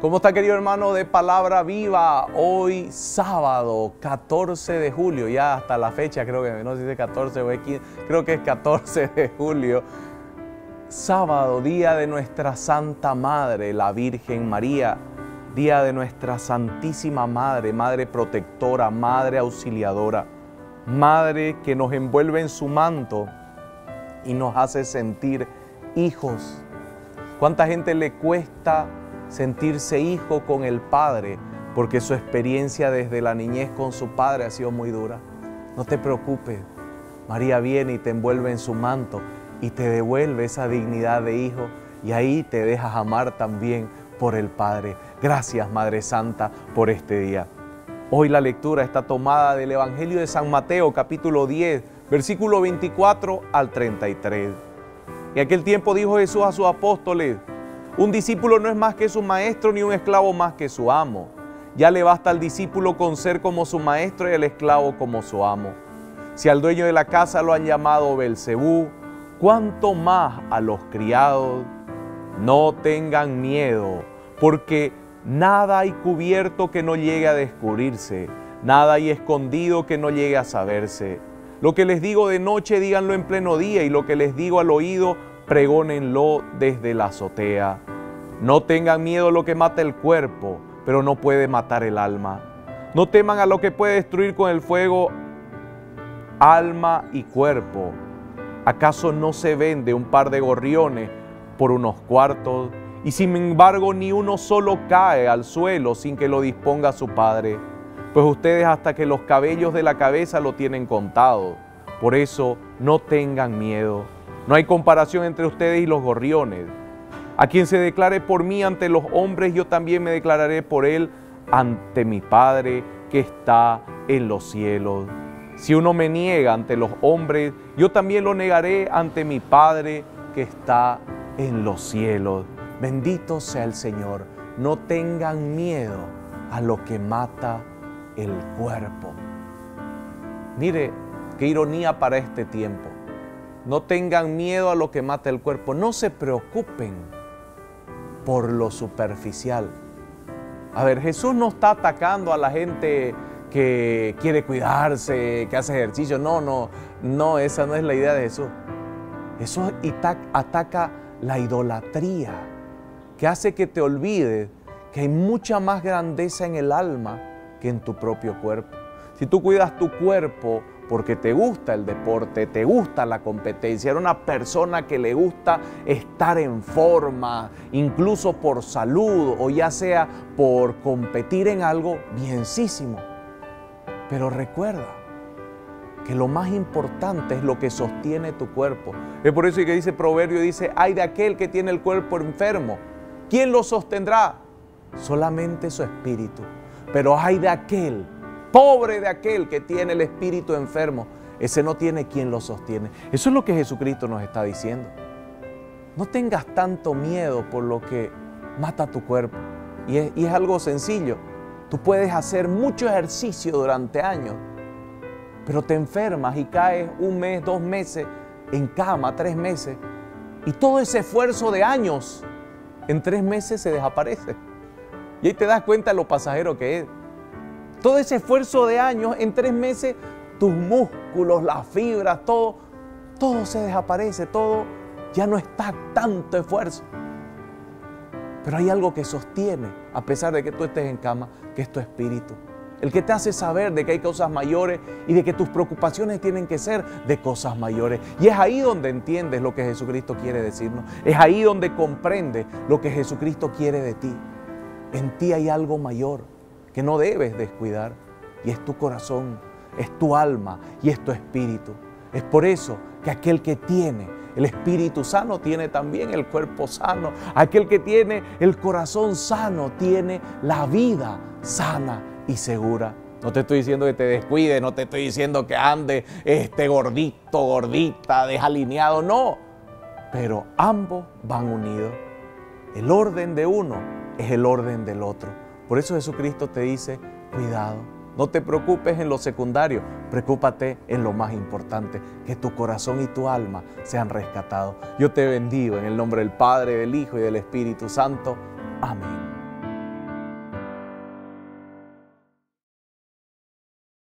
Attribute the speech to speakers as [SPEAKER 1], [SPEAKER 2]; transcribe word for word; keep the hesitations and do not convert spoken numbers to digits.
[SPEAKER 1] ¿Cómo está, querido hermano de Palabra Viva? Hoy sábado catorce de julio, ya hasta la fecha creo que no sé si es catorce o es quince, creo que es catorce de julio. Sábado, día de nuestra Santa Madre, la Virgen María, día de nuestra Santísima Madre, Madre protectora, Madre auxiliadora, Madre que nos envuelve en su manto y nos hace sentir hijos. ¿Cuánta gente le cuesta sentirse hijo con el Padre? Porque su experiencia desde la niñez con su Padre ha sido muy dura. No te preocupes, María viene y te envuelve en su manto y te devuelve esa dignidad de hijo, y ahí te dejas amar también por el Padre. Gracias, Madre Santa, por este día. Hoy la lectura está tomada del Evangelio de San Mateo, capítulo diez, versículo veinticuatro al treinta y tres. En aquel tiempo dijo Jesús a sus apóstoles: un discípulo no es más que su maestro, ni un esclavo más que su amo. Ya le basta al discípulo con ser como su maestro y al esclavo como su amo. Si al dueño de la casa lo han llamado Belcebú, ¿cuánto más a los criados? No tengan miedo, porque nada hay cubierto que no llegue a descubrirse, nada hay escondido que no llegue a saberse. Lo que les digo de noche, díganlo en pleno día, y lo que les digo al oído, pregónenlo desde la azotea. No tengan miedo a lo que mata el cuerpo, pero no puede matar el alma. No teman a lo que puede destruir con el fuego alma y cuerpo. ¿Acaso no se vende un par de gorriones por unos cuartos? Y sin embargo ni uno solo cae al suelo sin que lo disponga su Padre. Pues ustedes hasta que los cabellos de la cabeza lo tienen contado. Por eso no tengan miedo. No hay comparación entre ustedes y los gorriones. A quien se declare por mí ante los hombres, yo también me declararé por él ante mi Padre que está en los cielos. Si uno me niega ante los hombres, yo también lo negaré ante mi Padre que está en los cielos. Bendito sea el Señor. No tengan miedo a lo que mata el cuerpo. Mire, qué ironía para este tiempo. No tengan miedo a lo que mata el cuerpo. No se preocupen por lo superficial. A ver, Jesús no está atacando a la gente que quiere cuidarse, que hace ejercicio. No, no, no, esa no es la idea de Jesús. Jesús ataca la idolatría, que hace que te olvides que hay mucha más grandeza en el alma que en tu propio cuerpo. Si tú cuidas tu cuerpo porque te gusta el deporte, te gusta la competencia, eres una persona que le gusta estar en forma, incluso por salud o ya sea por competir en algo, bienísimo. Pero recuerda que lo más importante es lo que sostiene tu cuerpo. Es por eso que dice Proverbio, dice: ay de aquel que tiene el cuerpo enfermo, ¿quién lo sostendrá? Solamente su espíritu. Pero ay de aquel, pobre de aquel que tiene el espíritu enfermo, ese no tiene quien lo sostiene. Eso es lo que Jesucristo nos está diciendo. No tengas tanto miedo por lo que mata tu cuerpo. Y es, y es algo sencillo. Tú puedes hacer mucho ejercicio durante años, pero te enfermas y caes un mes, dos meses en cama, tres meses, y todo ese esfuerzo de años en tres meses se desaparece. Y ahí te das cuenta de lo pasajero que es. Todo ese esfuerzo de años, en tres meses, tus músculos, las fibras, todo, todo se desaparece, todo, ya no está tanto esfuerzo. Pero hay algo que sostiene, a pesar de que tú estés en cama, que es tu espíritu. El que te hace saber de que hay cosas mayores y de que tus preocupaciones tienen que ser de cosas mayores. Y es ahí donde entiendes lo que Jesucristo quiere decirnos. Es ahí donde comprendes lo que Jesucristo quiere de ti. En ti hay algo mayor que no debes descuidar, y es tu corazón, es tu alma y es tu espíritu. Es por eso que aquel que tiene el espíritu sano tiene también el cuerpo sano. Aquel que tiene el corazón sano tiene la vida sana y segura. No te estoy diciendo que te descuides, no te estoy diciendo que andes este, gordito, gordita, desalineado, no. Pero ambos van unidos. El orden de uno es el orden del otro. Por eso Jesucristo te dice: cuidado, no te preocupes en lo secundario, preocúpate en lo más importante, que tu corazón y tu alma sean rescatados. Yo te bendigo en el nombre del Padre, del Hijo y del Espíritu Santo. Amén.